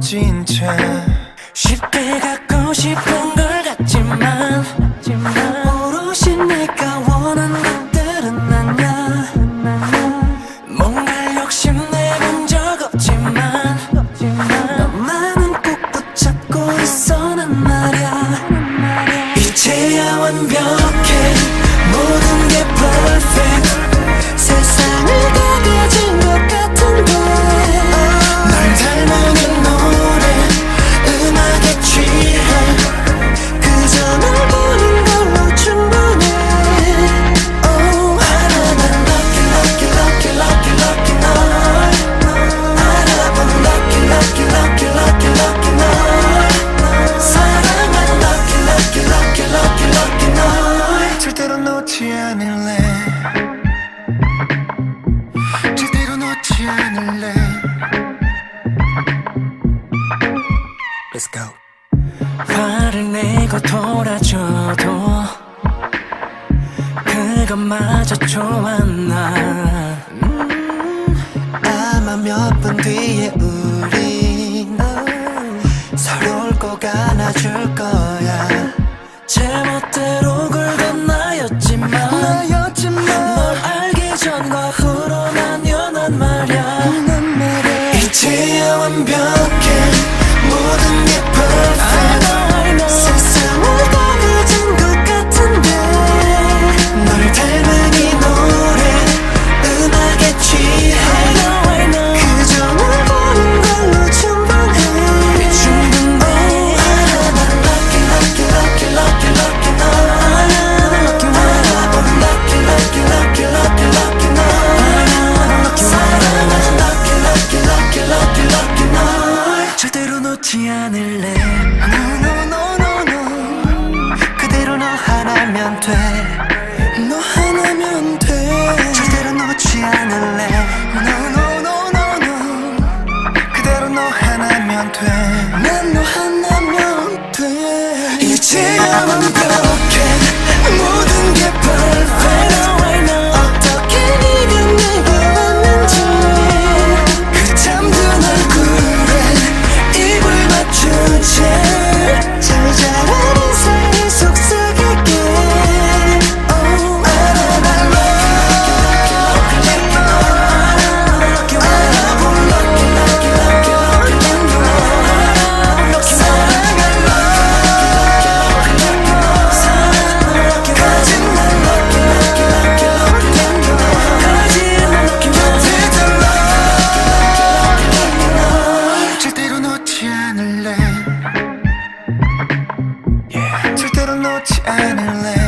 멋진 차 쉽게 갖고 싶은 걸 같지만 오롯이 내가 원하는 것들은 아냐. 뭔가 욕심내본 적 없지만 너만은 꼭 붙잡고 있어 난 말야. 이제야 완벽해 모든 게 perfect 세상을 다 가진 것 같은데 널 닮은 이 노래 음악에 취해 그저 널 보는 걸로 충분해. Oh 하나만 lucky lucky lucky lucky lucky 널 알아본 lucky lucky lucky lucky lucky 널 사랑한 lucky lucky lucky lucky lucky 널 절대로 놓지 않을래 절대로 놓지 않을래. Let's go. 화를 내고 돌아줘도 그것마저 좋았나. 아마 몇 분 뒤에 우린 서로를 꼭 안아줄 거야. 제멋대로 굴던 나였지만 널 알기 전과 후로 나뉘어난 말야. 이제야 완벽해 모든 게 perfect 세상을 다 가진 것 같은데 널 닮은 이 노래 음악에 취해 그저 널 보는 걸로 충분해. 하나만 lucky lucky lucky lucky lucky 널 알아본 lucky lucky lucky lucky lucky 널 사랑한 lucky lucky lucky lucky lucky 널 절대로 놓지 않을래. No no no no no 그대로 너 하나면 돼. 너 하나면 돼. 절대로 놓지 않을래. No no no no no 그대로 너 하나면 돼. 난 너 하나면 돼. 이제야 완벽해 모든 게 perfect 어떻게 네가 내게 왔는지 그 잠든 얼굴에 입을 맞춘 채 잠을 자란 인생이 속삭일게. Oh 알아봐 알아본 lucky lucky lucky lucky 널 사랑할 lucky 가진 날 lucky lucky lucky lucky 곁에 둘러 절대로 놓지 않을래. 절대로 놓지 않을래.